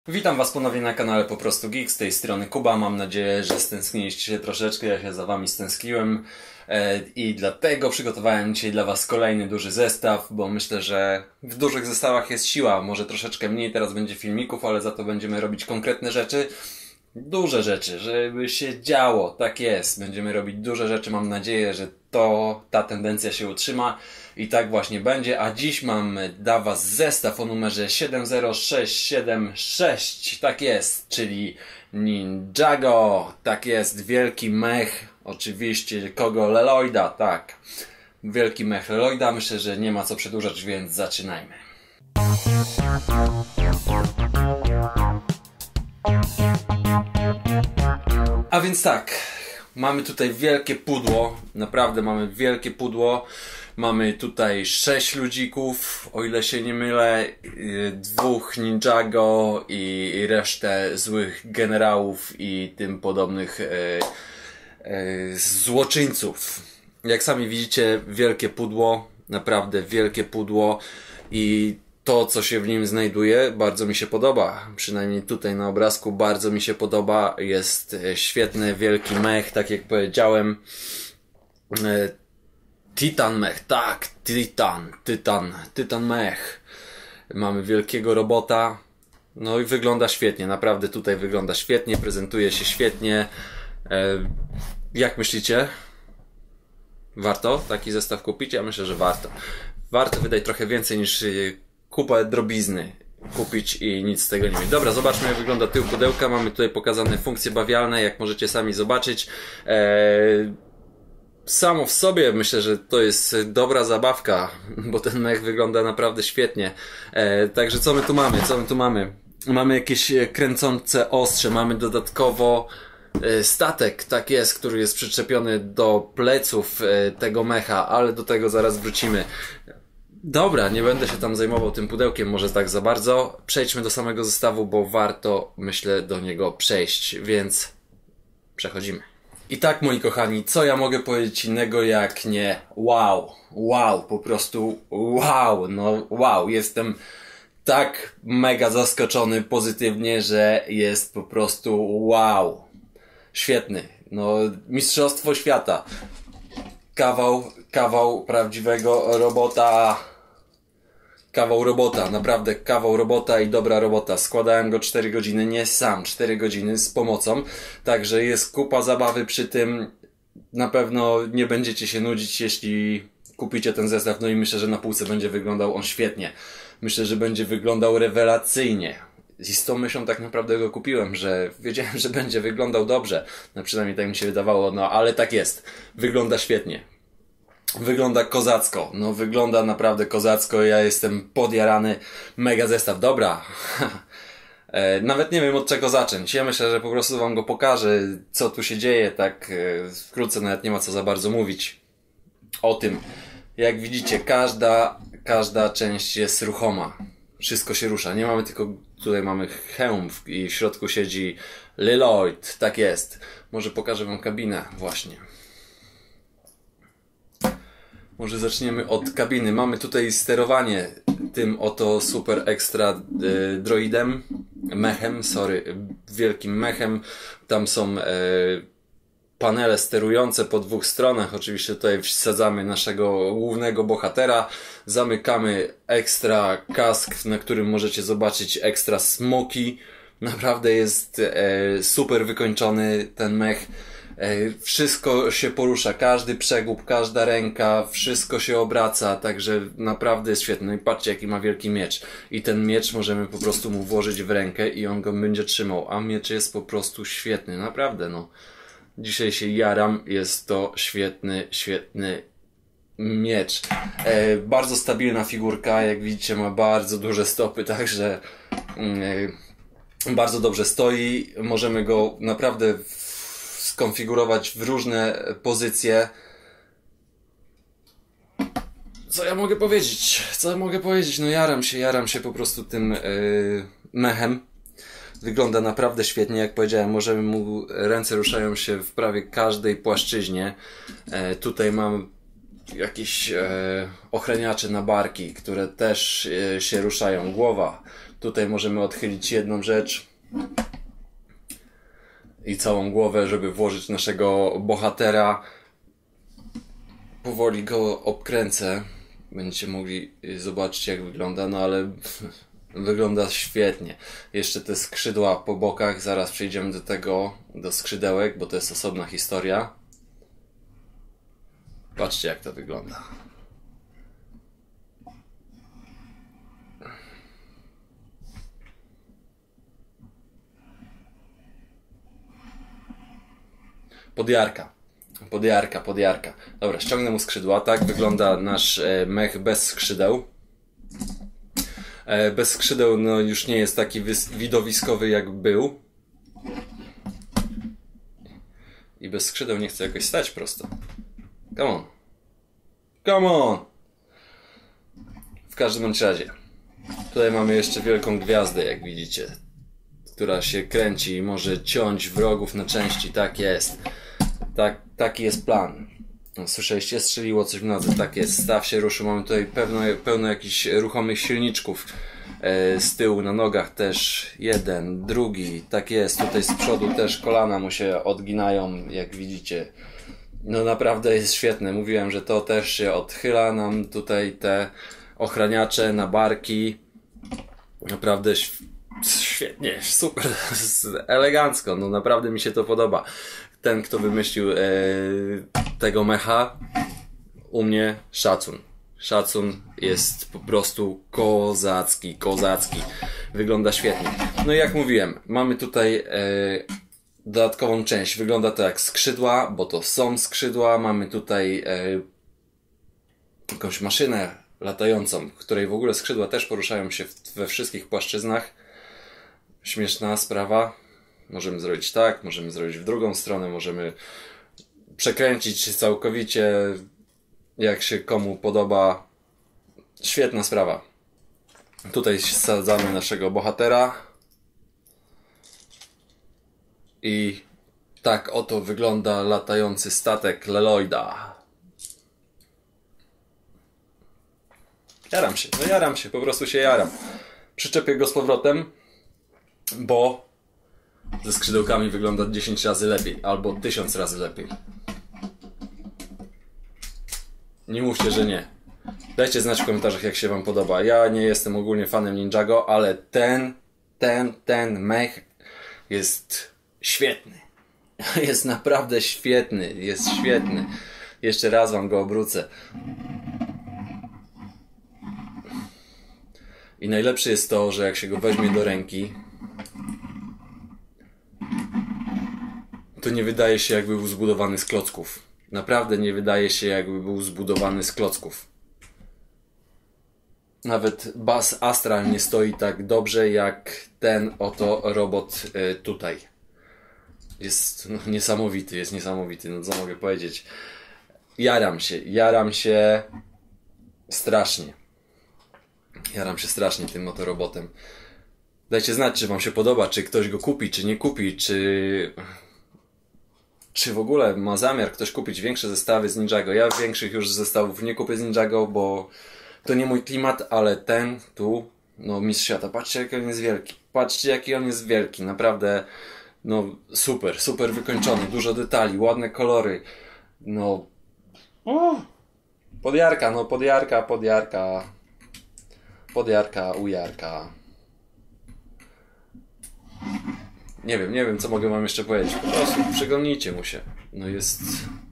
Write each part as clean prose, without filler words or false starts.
Witam Was ponownie na kanale Po prostu Geek, z tej strony Kuba. Mam nadzieję, że stęskniliście się troszeczkę, ja się za Wami stęskiłem i dlatego przygotowałem dzisiaj dla Was kolejny duży zestaw, bo myślę, że w dużych zestawach jest siła. Może troszeczkę mniej teraz będzie filmików, ale za to będziemy robić konkretne rzeczy. Duże rzeczy, żeby się działo, tak jest. Będziemy robić duże rzeczy, mam nadzieję, że ta tendencja się utrzyma i tak właśnie będzie. A dziś mam dla Was zestaw o numerze 70676, tak jest, czyli Ninjago, tak jest, wielki mech, oczywiście kogo? Leloida, tak. Wielki mech Leloida, myślę, że nie ma co przedłużać, więc zaczynajmy. A więc tak, mamy tutaj wielkie pudło, naprawdę mamy wielkie pudło. Mamy tutaj 6 ludzików, o ile się nie mylę, 2 Ninjago i resztę złych generałów i tym podobnych złoczyńców. Jak sami widzicie, wielkie pudło, naprawdę wielkie pudło i to, co się w nim znajduje, bardzo mi się podoba. Przynajmniej tutaj na obrazku bardzo mi się podoba. Jest świetny, wielki mech, tak jak powiedziałem. Titan mech, tak, Titan mech. Mamy wielkiego robota. No i wygląda świetnie, naprawdę tutaj wygląda świetnie, prezentuje się świetnie. Jak myślicie? Warto taki zestaw kupić? Ja myślę, że warto. Warto wydać trochę więcej niż kupę drobizny kupić i nic z tego nie mieć. Dobra, zobaczmy, jak wygląda tył pudełka. Mamy tutaj pokazane funkcje bawialne, jak możecie sami zobaczyć. Samo w sobie myślę, że to jest dobra zabawka, bo ten mech wygląda naprawdę świetnie. Także co my tu mamy? Co my tu mamy? Mamy jakieś kręcące ostrze, mamy dodatkowo statek, tak jest, który jest przyczepiony do pleców tego mecha, ale do tego zaraz wrócimy. Dobra, nie będę się tam zajmował tym pudełkiem, może tak za bardzo. Przejdźmy do samego zestawu, bo warto, myślę, do niego przejść, więc przechodzimy. I tak, moi kochani, co ja mogę powiedzieć innego jak nie wow, po prostu wow, no wow, jestem tak mega zaskoczony pozytywnie, że jest po prostu wow, świetny, no mistrzostwo świata, kawał prawdziwego robota. Kawał robota, naprawdę kawał robota i dobra robota. Składałem go 4 godziny, nie sam, 4 godziny z pomocą. Także jest kupa zabawy przy tym. Na pewno nie będziecie się nudzić, jeśli kupicie ten zestaw. No i myślę, że na półce będzie wyglądał on świetnie. Myślę, że będzie wyglądał rewelacyjnie. I z tą myślą tak naprawdę go kupiłem, że wiedziałem, że będzie wyglądał dobrze. No przynajmniej tak mi się wydawało, no ale tak jest. Wygląda świetnie. Wygląda kozacko, no wygląda naprawdę kozacko, ja jestem podjarany, mega zestaw, dobra. Nawet nie wiem od czego zacząć, ja myślę, że po prostu wam go pokażę, co tu się dzieje, tak wkrótce nawet nie ma co za bardzo mówić o tym. Jak widzicie, każda część jest ruchoma, wszystko się rusza, nie mamy tylko, tutaj mamy hełm i w środku siedzi Leloid, tak jest. Może pokażę wam kabinę właśnie. Może zaczniemy od kabiny. Mamy tutaj sterowanie tym oto super ekstra droidem, wielkim mechem. Tam są panele sterujące po 2 stronach. Oczywiście tutaj wsadzamy naszego głównego bohatera. Zamykamy ekstra kask, na którym możecie zobaczyć ekstra smoki. Naprawdę jest super wykończony ten mech. Wszystko się porusza, każdy przegub, każda ręka, wszystko się obraca, także naprawdę jest świetny. No i patrzcie, jaki ma wielki miecz. I ten miecz możemy po prostu mu włożyć w rękę i on go będzie trzymał. A miecz jest po prostu świetny, naprawdę no. Dzisiaj się jaram, jest to świetny miecz. Bardzo stabilna figurka, jak widzicie ma bardzo duże stopy, także bardzo dobrze stoi. Możemy go naprawdę skonfigurować w różne pozycje. Co ja mogę powiedzieć? No jaram się po prostu tym mechem. Wygląda naprawdę świetnie, jak powiedziałem, ręce ruszają się w prawie każdej płaszczyźnie. Tutaj mam jakieś ochraniacze na barki, które też się ruszają. Głowa Tutaj możemy odchylić jedną rzecz i całą głowę, żeby włożyć naszego bohatera. Powoli go obkręcę. Będziecie mogli zobaczyć, jak wygląda, no ale wygląda świetnie. Jeszcze te skrzydła po bokach, zaraz przejdziemy do tego, do skrzydełek, bo to jest osobna historia. Patrzcie, jak to wygląda. Podjarka. Dobra, ściągnę mu skrzydła. Tak wygląda nasz mech bez skrzydeł. Bez skrzydeł no już nie jest taki widowiskowy, jak był. I bez skrzydeł nie chcę jakoś stać prosto. Come on! W każdym bądź razie. Tutaj mamy jeszcze wielką gwiazdę, jak widzicie, która się kręci i może ciąć wrogów na części. Tak jest. Taki jest plan. Słyszeliście? Strzeliło coś w nodze. Tak jest. Staw się ruszył. Mamy tutaj pełno jakichś ruchomych silniczków. Z tyłu na nogach też jeden, drugi. Tak jest. Tutaj z przodu też kolana mu się odginają, jak widzicie. No naprawdę jest świetne. Mówiłem, że to też się odchyla nam tutaj te ochraniacze na barki. Naprawdę świetnie, super, elegancko. No naprawdę mi się to podoba. Ten, kto wymyślił tego mecha, u mnie szacun. Szacun, jest po prostu kozacki. Wygląda świetnie. No i jak mówiłem, mamy tutaj dodatkową część. Wygląda to jak skrzydła, bo to są skrzydła. Mamy tutaj jakąś maszynę latającą, w której w ogóle skrzydła też poruszają się we wszystkich płaszczyznach. Śmieszna sprawa. Możemy zrobić tak, możemy zrobić w drugą stronę, możemy przekręcić się całkowicie, jak się komu podoba. Świetna sprawa. Tutaj sadzamy naszego bohatera. I tak oto wygląda latający statek Leloida. Jaram się, po prostu się jaram. Przyczepię go z powrotem, bo ze skrzydełkami wygląda 10 razy lepiej, albo 1000 razy lepiej. Nie mówcie, że nie. Dajcie znać w komentarzach, jak się wam podoba. Ja nie jestem ogólnie fanem Ninjago, ale ten mech jest świetny. Jest naprawdę świetny. Jest świetny. Jeszcze raz wam go obrócę. I najlepsze jest to, że jak się go weźmie do ręki, to nie wydaje się, jakby był zbudowany z klocków. Naprawdę nie wydaje się, jakby był zbudowany z klocków. Nawet Buzz Astral nie stoi tak dobrze, jak ten oto robot tutaj. Jest niesamowity, no co mogę powiedzieć. Jaram się strasznie. Jaram się strasznie tym oto robotem. Dajcie znać, czy wam się podoba, czy ktoś go kupi, czy nie kupi, czy w ogóle ma zamiar ktoś kupić większe zestawy z Ninjago. Ja większych już zestawów nie kupię z Ninjago, bo to nie mój klimat, ale ten tu, no mistrz świata. Patrzcie, jaki on jest wielki. Patrzcie, jaki on jest wielki. Naprawdę, no super wykończony. Dużo detali, ładne kolory. No, podjarka, ujarka. Nie wiem, co mogę wam jeszcze powiedzieć. Po prostu przyglądnijcie mu się. No jest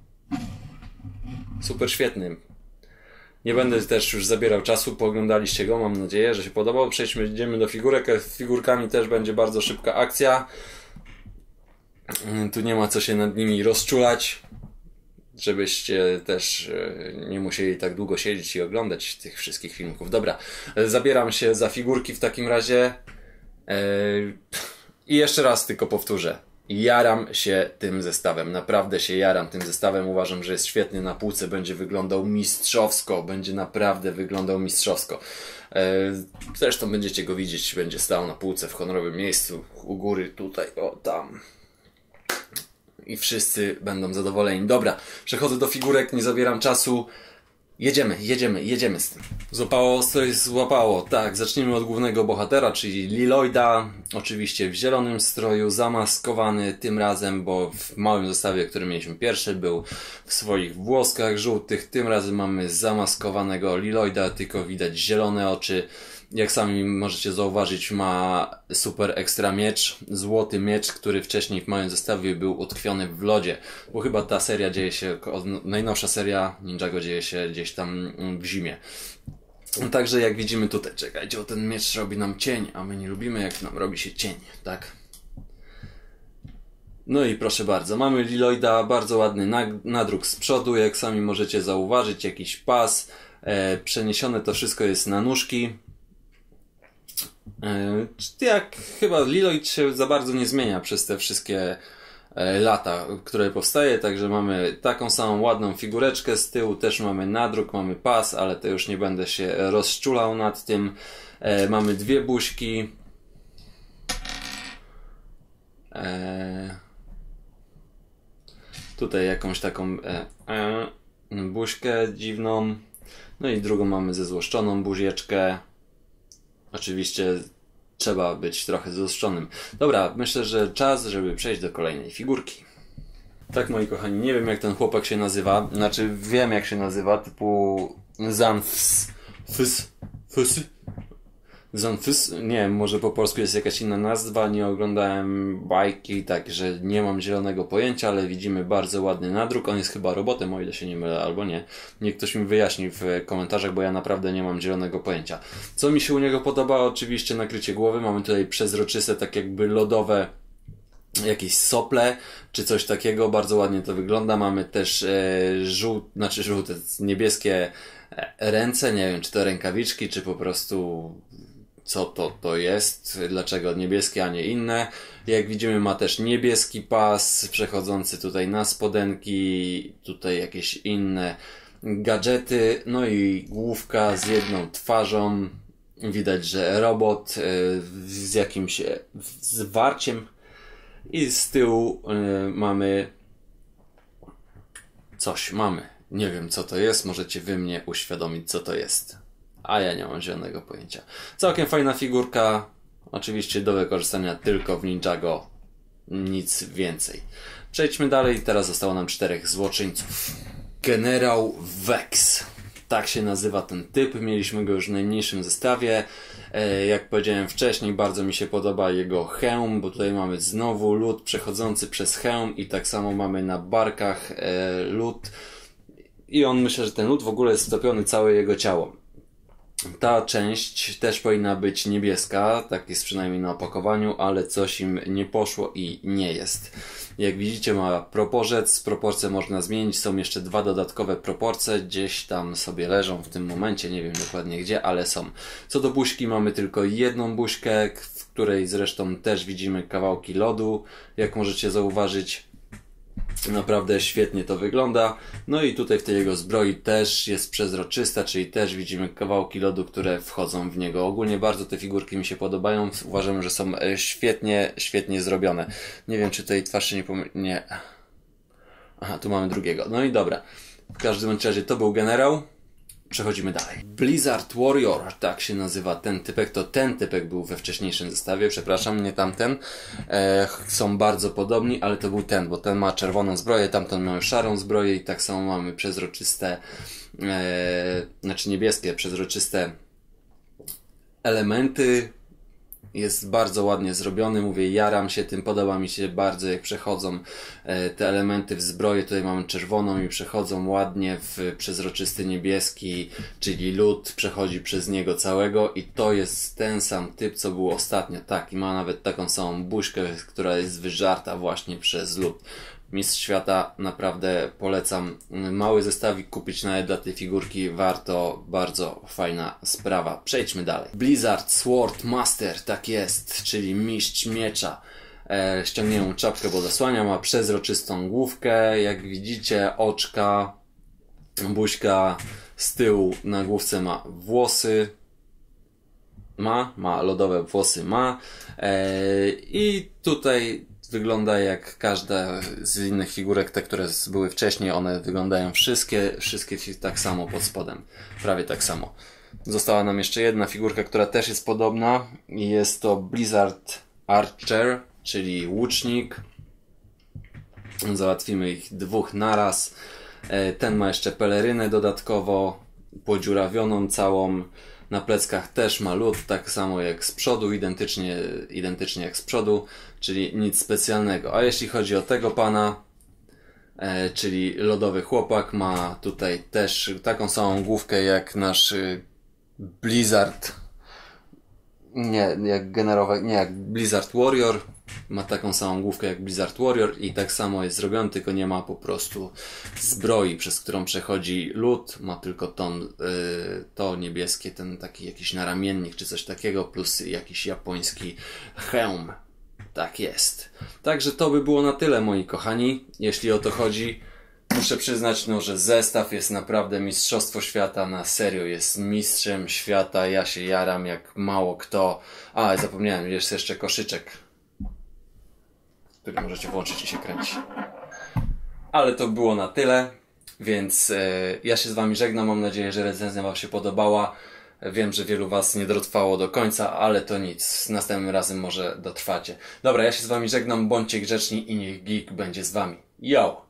super świetny. Nie będę też już zabierał czasu, pooglądaliście go, mam nadzieję, że się podobał. Idziemy do figurek, z figurkami też będzie bardzo szybka akcja. Tu nie ma co się nad nimi rozczulać, żebyście też nie musieli tak długo siedzieć i oglądać tych wszystkich filmików. Dobra, zabieram się za figurki w takim razie. I jeszcze raz tylko powtórzę. Jaram się tym zestawem. Naprawdę się jaram tym zestawem. Uważam, że jest świetny na półce. Będzie wyglądał mistrzowsko. Będzie naprawdę wyglądał mistrzowsko. Zresztą będziecie go widzieć. Będzie stał na półce w honorowym miejscu. U góry, tutaj, o tam. I wszyscy będą zadowoleni. Dobra, przechodzę do figurek. Nie zabieram czasu. Jedziemy z tym. Złapało, złapało. Tak, zacznijmy od głównego bohatera, czyli Lloyda. Oczywiście w zielonym stroju, zamaskowany tym razem, bo w małym zestawie, który mieliśmy pierwszy, był w swoich włoskach żółtych. Tym razem mamy zamaskowanego Lloyda, tylko widać zielone oczy. Jak sami możecie zauważyć, ma super ekstra miecz, złoty miecz, który wcześniej w małym zestawie był utkwiony w lodzie, bo chyba ta seria dzieje się, najnowsza seria Ninjago dzieje się gdzieś tam w zimie. Także jak widzimy tutaj, czekajcie, o ten miecz robi nam cień, a my nie lubimy jak nam robi się cień, tak? No i proszę bardzo, mamy Lloyda, bardzo ładny nadruk z przodu, jak sami możecie zauważyć, jakiś pas, przeniesione to wszystko jest na nóżki. Jak chyba Lloyd się za bardzo nie zmienia przez te wszystkie lata, które powstaje, także mamy taką samą ładną figureczkę, z tyłu też mamy nadruk, mamy pas, ale to już nie będę się rozczulał nad tym. Mamy dwie buźki. Tutaj jakąś taką buźkę dziwną, no i drugą mamy ze złoszczoną buzieczkę. Oczywiście trzeba być trochę złoszczonym. Dobra, myślę, że czas, żeby przejść do kolejnej figurki. Tak, moi kochani, nie wiem jak ten chłopak się nazywa. Znaczy wiem jak się nazywa, typu Zanfs. Zanfys? Nie wiem, może po polsku jest jakaś inna nazwa, nie oglądałem bajki, także nie mam zielonego pojęcia, ale widzimy bardzo ładny nadruk, on jest chyba robotem, o ile się nie mylę, albo nie. Niech ktoś mi wyjaśni w komentarzach, bo ja naprawdę nie mam zielonego pojęcia. Co mi się u niego podoba? Oczywiście nakrycie głowy, mamy tutaj przezroczyste, tak jakby lodowe jakieś sople, czy coś takiego, bardzo ładnie to wygląda. Mamy też żółte, niebieskie ręce, nie wiem czy to rękawiczki, czy po prostu co to jest, dlaczego niebieskie, a nie inne. Jak widzimy ma też niebieski pas przechodzący tutaj na spodenki, tutaj jakieś inne gadżety, no i główka z jedną twarzą. Widać, że robot z jakimś zwarciem i z tyłu mamy coś, nie wiem co to jest, możecie wy mnie uświadomić co to jest. A ja nie mam zielonego pojęcia. Całkiem fajna figurka. Oczywiście do wykorzystania tylko w Ninjago. Nic więcej. Przejdźmy dalej. Teraz zostało nam 4 złoczyńców. Generał Vex. Tak się nazywa ten typ. Mieliśmy go już w najmniejszym zestawie. Jak powiedziałem wcześniej, bardzo mi się podoba jego hełm, bo tutaj mamy znowu lód przechodzący przez hełm i tak samo mamy na barkach lód. I on, myślę, że ten lód w ogóle jest stopiony całe jego ciało. Ta część też powinna być niebieska, tak jest przynajmniej na opakowaniu, ale coś im nie poszło i nie jest. Jak widzicie ma proporzec, proporcje można zmienić, są jeszcze 2 dodatkowe proporcje, gdzieś tam sobie leżą w tym momencie, nie wiem dokładnie gdzie, ale są. Co do buźki mamy tylko jedną buźkę, w której zresztą też widzimy kawałki lodu, jak możecie zauważyć. Naprawdę świetnie to wygląda. No i tutaj w tej jego zbroi też jest przezroczysta, czyli też widzimy kawałki lodu, które wchodzą w niego. Ogólnie bardzo te figurki mi się podobają. Uważam, że są świetnie zrobione. Nie wiem, czy tutaj twarz się nie... Aha, tu mamy drugiego. No i dobra. W każdym razie to był generał. Przechodzimy dalej. Blizzard Warrior, tak się nazywa ten typek. To ten typek był we wcześniejszym zestawie, przepraszam, nie tamten. Są bardzo podobni, ale to był ten, bo ten ma czerwoną zbroję, tamten ma szarą zbroję i tak samo mamy przezroczyste, znaczy niebieskie, przezroczyste elementy. Jest bardzo ładnie zrobiony, mówię, jaram się tym, podoba mi się bardzo jak przechodzą te elementy w zbroję, tutaj mamy czerwoną i przechodzą ładnie w przezroczysty niebieski, czyli lód przechodzi przez niego całego i to jest ten sam typ co był ostatnio, tak, i ma nawet taką samą buźkę, która jest wyżarta właśnie przez lód. Mistrz Świata, naprawdę polecam. Mały zestawik kupić nawet dla tej figurki, warto, bardzo fajna sprawa. Przejdźmy dalej. Blizzard Sword Master, tak jest, czyli mistrz miecza. Ściągniemy czapkę, bo zasłania, ma przezroczystą główkę, jak widzicie oczka, buźka, z tyłu na główce ma włosy. Ma lodowe włosy, i tutaj wygląda jak każda z innych figurek, te, które były wcześniej, one wyglądają wszystkie tak samo pod spodem. Prawie tak samo. Została nam jeszcze jedna figurka, która też jest podobna i jest to Blizzard Archer, czyli łucznik. Załatwimy ich dwóch naraz. Ten ma jeszcze pelerynę dodatkowo, podziurawioną całą. Na pleckach też ma lód, tak samo jak z przodu, identycznie jak z przodu, czyli nic specjalnego. A jeśli chodzi o tego pana, czyli lodowy chłopak, ma tutaj też taką samą główkę jak nasz Blizzard. Nie jak Blizzard Warrior. Ma taką samą główkę jak Blizzard Warrior i tak samo jest zrobiony, tylko nie ma po prostu zbroi, przez którą przechodzi lód. Ma tylko to niebieskie, ten taki jakiś naramiennik czy coś takiego, plus jakiś japoński hełm. Tak jest. Także to by było na tyle, moi kochani, jeśli o to chodzi. Muszę przyznać, że zestaw jest naprawdę mistrzostwo świata, na serio jest mistrzem świata, ja się jaram jak mało kto. A, zapomniałem, jest jeszcze koszyczek, który możecie włączyć i się kręci. Ale to było na tyle, więc ja się z wami żegnam, mam nadzieję, że recenzja wam się podobała. Wiem, że wielu was nie dotrwało do końca, ale to nic, następnym razem może dotrwacie. Dobra, ja się z wami żegnam, bądźcie grzeczni i niech geek będzie z wami. Yo!